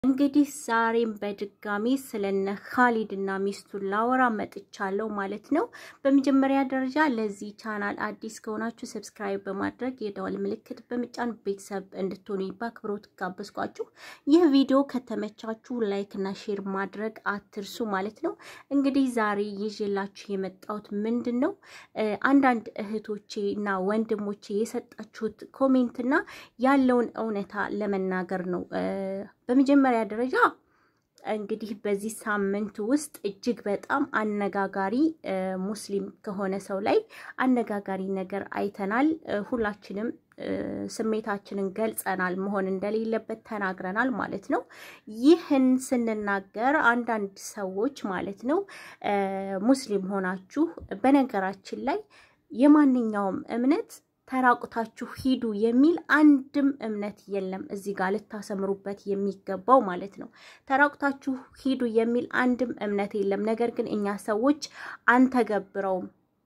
እንግዲህ ዛሬም በድጋሚ ስለነ ኻሊድና ሚስቱ ላወራ መጥቻለሁ ማለት ነው። በመጀመሪያ ደረጃ ለዚህ ቻናል አዲስ ከሆናችሁ ሰብስክራይብ በማድረግ የደወል ምልክት በመጫን ቤተሰብ እንድትሆኑ በአክብሮት ጋብዝኳችሁ። ይህ ቪዲዮ ከተመቻችሁ ላይክ እና ሼር ማድረግ አትርሱ ማለት ነው። እንግዲህ ዛሬ ይዤላችሁ የመጣሁት ምንድነው አንዳንድ እህቶቼና ወንድሞቼ የሰጣችሁት ኮሜንትና ያለውን እውነታ ለመናገር ነው። በመጀመሪያ ደረጃ እንግዲህ በዚህ ሳምንት ውስጥ እጅግ በጣም አነጋጋሪ ሙስሊም ከሆነ ሰው ላይ አነጋጋሪ ነገር አይተናል። ሁላችንም ስሜታችንን ገልጸናል፣ መሆን እንደሌለበት ተናግረናል ማለት ነው። ይህን ስንናገር አንዳንድ ሰዎች ማለት ነው ሙስሊም ሆናችሁ በነገራችን ላይ የማንኛውም እምነት ተራቁታችሁ ሂዱ የሚል አንድም እምነት የለም። እዚህ ጋር ልታሰምሩበት የሚገባው ማለት ነው። ተራቁታችሁ ሂዱ የሚል አንድም እምነት የለም። ነገር ግን እኛ ሰዎች አንተገብረውም።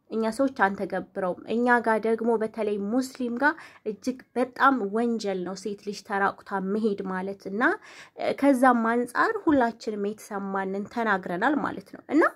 እኛ ጋር ደግሞ በተለይ ሙስሊም ጋር እጅግ በጣም ወንጀል ነው ሴት ልጅ ተራቁታ መሄድ ማለት እና ከዛም አንፃር ሁላችንም የተሰማንን ተናግረናል ማለት ነው። እና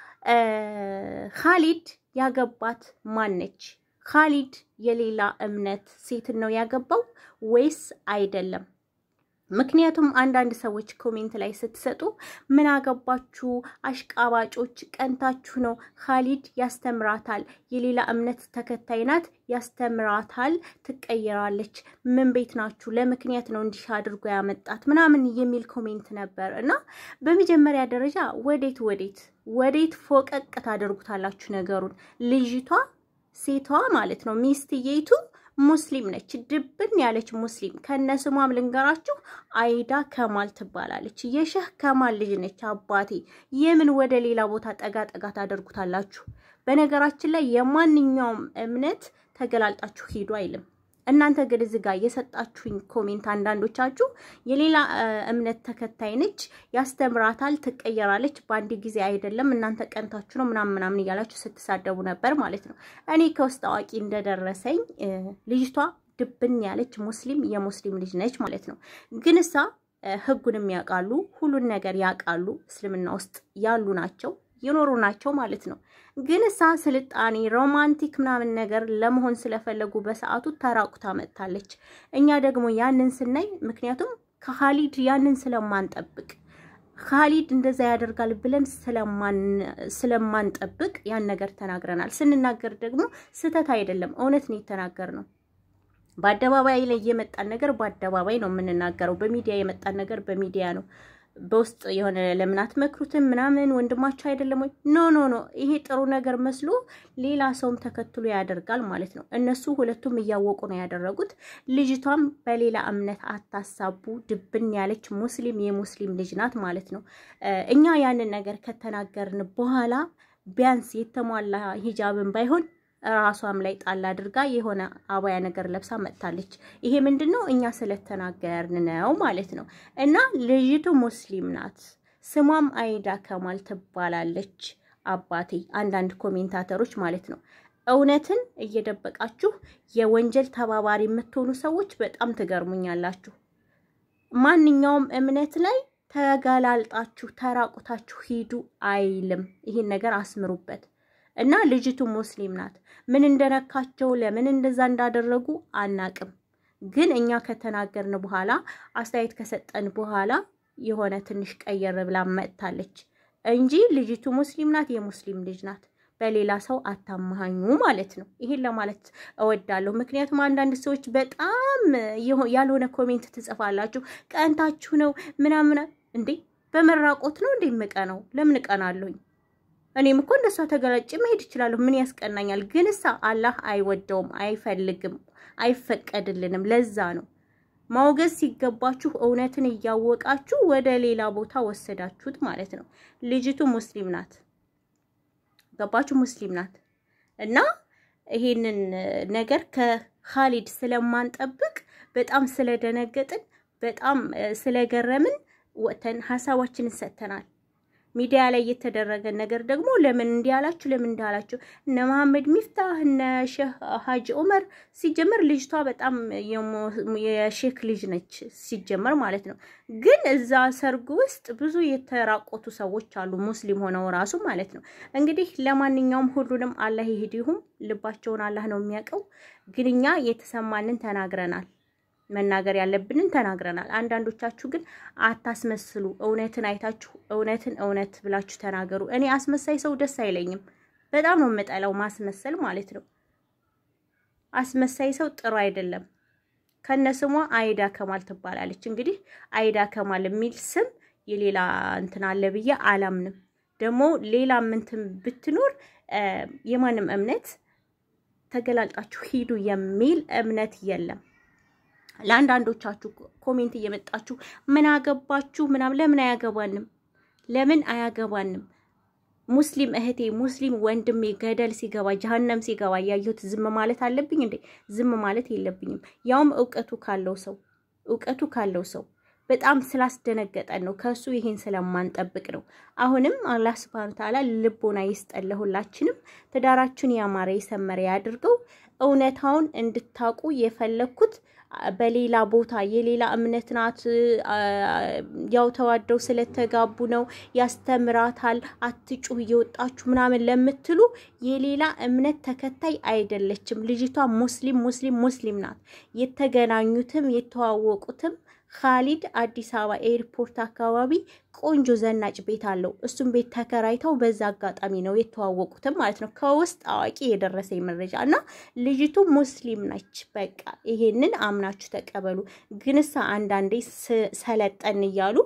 ኻሊድ ያገባት ማነች? ኻሊድ የሌላ እምነት ሴት ነው ያገባው ወይስ አይደለም? ምክንያቱም አንዳንድ ሰዎች ኮሜንት ላይ ስትሰጡ ምን አገባችሁ አሽቃባጮች፣ ቀንታችሁ ነው፣ ኻሊድ ያስተምራታል፣ የሌላ እምነት ተከታይ ናት፣ ያስተምራታል፣ ትቀየራለች፣ ምን ቤት ናችሁ? ለምክንያት ነው እንዲህ አድርጎ ያመጣት ምናምን የሚል ኮሜንት ነበር። እና በመጀመሪያ ደረጃ ወዴት ፎቀቅ ታደርጉታላችሁ ነገሩን? ልጅቷ ሴቷ ማለት ነው ሚስትየይቱ ሙስሊም ነች፣ ድብን ያለች ሙስሊም። ከነስሟም ልንገራችሁ አይዳ ከማል ትባላለች። የሸህ ከማል ልጅ ነች። አባቴ የምን ወደ ሌላ ቦታ ጠጋ ታደርጉታላችሁ? በነገራችን ላይ የማንኛውም እምነት ተገላልጣችሁ ሂዱ አይልም። እናንተ ግን እዚህ ጋር የሰጣችሁኝ ኮሜንት አንዳንዶቻችሁ የሌላ እምነት ተከታይ ነች፣ ያስተምራታል፣ ትቀየራለች፣ ባንዲ ጊዜ አይደለም፣ እናንተ ቀንታችሁ ነው ምናምን እያላችሁ ስትሳደቡ ነበር ማለት ነው። እኔ ከውስጥ አዋቂ እንደደረሰኝ ልጅቷ ድብን ያለች የሙስሊም ልጅ ነች ማለት ነው። ግን እሳ ህጉንም ያውቃሉ፣ ሁሉን ነገር ያውቃሉ፣ እስልምና ውስጥ ያሉ ናቸው፣ የኖሩ ናቸው ማለት ነው። ግን እሳ ስልጣኔ ሮማንቲክ ምናምን ነገር ለመሆን ስለፈለጉ በሰዓቱ ተራቁታ መጥታለች። እኛ ደግሞ ያንን ስናይ ምክንያቱም ከኻሊድ ያንን ስለማንጠብቅ ኻሊድ እንደዛ ያደርጋል ብለን ስለማንጠብቅ ያን ነገር ተናግረናል። ስንናገር ደግሞ ስተት አይደለም እውነት ነው የተናገርነው። በአደባባይ ላይ የመጣን ነገር በአደባባይ ነው የምንናገረው። በሚዲያ የመጣን ነገር በሚዲያ ነው። በውስጥ የሆነ ለምን አትመክሩትም ምናምን ወንድማችሁ አይደለም ወይ? ኖ ይሄ ጥሩ ነገር መስሎ ሌላ ሰውም ተከትሎ ያደርጋል ማለት ነው። እነሱ ሁለቱም እያወቁ ነው ያደረጉት። ልጅቷም በሌላ እምነት አታሳቡ፣ ድብን ያለች የሙስሊም ልጅ ናት ማለት ነው። እኛ ያንን ነገር ከተናገርን በኋላ ቢያንስ የተሟላ ሂጃብን ባይሆን ራሷም ላይ ጣል አድርጋ የሆነ አባያ ነገር ለብሳ መጥታለች። ይሄ ምንድነው? እኛ ስለተናገርን ነው ማለት ነው። እና ልጅቱ ሙስሊም ናት፣ ስሟም አይዳ ከማል ትባላለች። አባቴ አንዳንድ ኮሜንታተሮች ማለት ነው እውነትን እየደበቃችሁ የወንጀል ተባባሪ የምትሆኑ ሰዎች በጣም ትገርሙኛላችሁ። ማንኛውም እምነት ላይ ተጋላልጣችሁ ተራቁታችሁ ሂዱ አይልም። ይሄን ነገር አስምሩበት። እና ልጅቱ ሙስሊም ናት። ምን እንደነካቸው ለምን እንደዛ እንዳደረጉ አናቅም። ግን እኛ ከተናገርን በኋላ አስተያየት ከሰጠን በኋላ የሆነ ትንሽ ቀየር ብላ መጥታለች እንጂ ልጅቱ ሙስሊም ናት፣ የሙስሊም ልጅ ናት። በሌላ ሰው አታማኙ ማለት ነው። ይሄን ለማለት እወዳለሁ። ምክንያቱም አንዳንድ ሰዎች በጣም ያልሆነ ኮሜንት ትጽፋላችሁ። ቀንታችሁ ነው ምናምን እንዴ? በመራቆት ነው እንዴ የምቀነው? ለምን እቀናለሁኝ? እኔም እኮ እንደሷ ተገላጭ መሄድ ይችላል። ምን ያስቀናኛል? ግን እሳ አላህ አይወደውም፣ አይፈልግም፣ አይፈቀድልንም። ለዛ ነው ማውገዝ ሲገባችሁ እውነትን እያወቃችሁ ወደ ሌላ ቦታ ወሰዳችሁት ማለት ነው። ልጅቱ ሙስሊም ናት፣ ገባችሁ? ሙስሊም ናት። እና ይሄንን ነገር ከኻሊድ ስለማንጠብቅ በጣም ስለደነገጥን በጣም ስለገረምን ወተን ሐሳባችንን ሰጥተናል። ሚዲያ ላይ የተደረገ ነገር ደግሞ ለምን እንዲያላችሁ ለምን እንዳላችሁ እነ መሐመድ ሚፍታህ እነ ሼህ ሀጂ ዑመር ሲጀመር ልጅቷ በጣም የሼክ ልጅ ነች ሲጀመር ማለት ነው ግን እዛ ሰርጉ ውስጥ ብዙ የተራቆቱ ሰዎች አሉ ሙስሊም ሆነው ራሱ ማለት ነው እንግዲህ ለማንኛውም ሁሉንም አላህ ይህዲሁም ልባቸውን አላህ ነው የሚያቀው ግንኛ የተሰማንን ተናግረናል መናገር ያለብንን ተናግረናል አንዳንዶቻችሁ ግን አታስመስሉ እውነትን አይታችሁ እውነት ብላችሁ ተናገሩ እኔ አስመሳይ ሰው ደስ አይለኝም በጣም ነው መጣላው ማስመሰል ማለት ነው አስመሳይ ሰው ጥሩ አይደለም ከነስሟ አይዳ ከማል ትባላለች እንግዲህ አይዳ ከማል የሚል ስም የሌላ እንትን አለ ብዬ አላምንም ደግሞ ሌላ ምንትን ብትኖር የማንም እምነት ተገላልጣችሁ ሂዱ የሚል እምነት የለም ለአንዳንዶቻችሁ ኮሜንት እየመጣችሁ ምን አገባችሁ ምናም ለምን አያገባንም ሙስሊም እህቴ ሙስሊም ወንድሜ ገደል ሲገባ ጀሃነም ሲገባ ያዩት ዝም ማለት አለብኝ እንዴ ዝም ማለት የለብኝም ያውም እውቀቱ ካለው ሰው በጣም ስላስደነገጠን ነው ከሱ ይሄን ስለማንጠብቅ ነው አሁንም አላህ Subhanahu Ta'ala ልቦና ይስጠልሁላችንም ተዳራችን ያማረ ይሰመረ ያድርገው እውነታውን እንድታቁ የፈለኩት በሌላ ቦታ የሌላ እምነት ናት ያው ተዋደው ስለተጋቡ ነው ያስተምራታል አትጩህ እየወጣችሁ ምናምን ለምትሉ የሌላ እምነት ተከታይ አይደለችም ልጅቷ ሙስሊም ናት የተገናኙትም የተዋወቁትም ኻሊድ አዲስ አበባ ኤርፖርት አካባቢ ቆንጆ ዘናጭ ቤት አለው እሱም ቤት ተከራይተው በዛ አጋጣሚ ነው የተዋወቁትም ማለት ነው ከውስጥ አዋቂ የደረሰኝ መረጃና ልጅቱ ሙስሊም ነች በቃ ይሄንን አምናችሁ ተቀበሉ ግንሳ አንዳንዴ ሰለጠን ይያሉ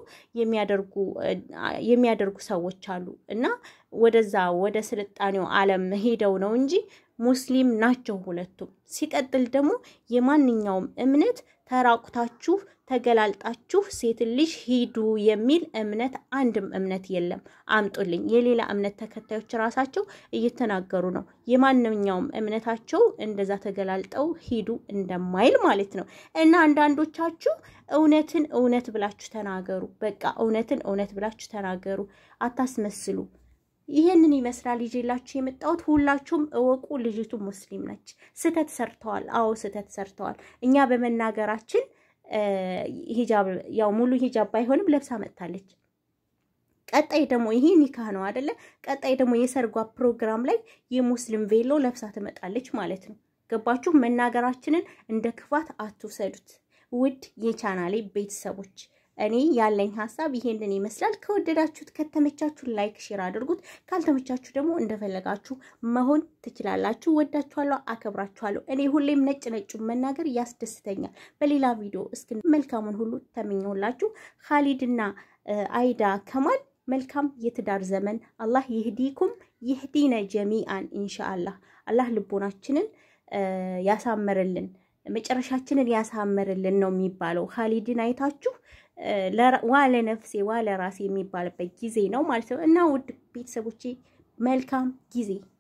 የሚያደርጉ ሰዎች አሉ እና ወደ ስልጣኔው ዓለም ሄደው ነው እንጂ ሙስሊም ናቸው ሁለቱም ሲቀጥል ደግሞ የማንኛውም እምነት ተራቁታችሁ ተገላልጣችሁ ሴት ልጅ ሂዱ የሚል እምነት አንድም እምነት የለም አምጡልኝ የሌላ እምነት ተከታዮች ራሳቸው እየተናገሩ ነው የማንኛውም እምነታቸው እንደዛ ተገላልጠው ሂዱ እንደማይል ማለት ነው እና አንዳንዶቻችሁ እውነት ብላችሁ ተናገሩ በቃ እውነት ብላችሁ ተናገሩ አታስመስሉ ይሄንን ይመስላል ይዤላችሁ የመጣሁት ሁላችሁም እወቁ ልጅቱ ሙስሊም ነች ስተት ሰርተዋል አዎ ስተት ሰርተዋል እኛ በመናገራችን ሂጃብ ያው ሙሉ ሂጃብ ባይሆንም ለብሳ መጣለች ቀጣይ ደግሞ ይሄ ኒካህ ነው አይደለ ቀጣይ ደግሞ የሰርጓ ፕሮግራም ላይ የሙስሊም ቬሎ ለብሳ ትመጣለች ማለት ነው ገባችሁ መናገራችንን እንደ ክፋት አትውሰዱት ውድ የቻናሌ ቤተሰቦች እኔ ያለኝ ሐሳብ ይሄንን ይመስላል ከወደዳችሁት ከተመቻችሁ ላይክ ሼር አድርጉት ካልተመቻችሁ ደግሞ እንደፈለጋችሁ መሆን ትችላላችሁ ወዳችኋለሁ አከብራችኋለሁ እኔ ሁሌም ነጭ መናገር ያስደስተኛል በሌላ ቪዲዮ እስኪ መልካሙን ሁሉ ተመኘውላችሁ ኻሊድና አይዳ ከማል መልካም የትዳር ዘመን አላህ ይህዲኩም ይህዲነ ጀሚአን ኢንሻአላህ አላህ ልቦናችንን ያሳመረልን መጨረሻችንን ያሳመረልን ነው የሚባለው ኻሊድን አይታችሁ ዋለ ነፍሴ ዋለ ራሴ የሚባልበት ጊዜ ነው ማለት ነው እና ውድ ቤተሰቦቼ መልካም ጊዜ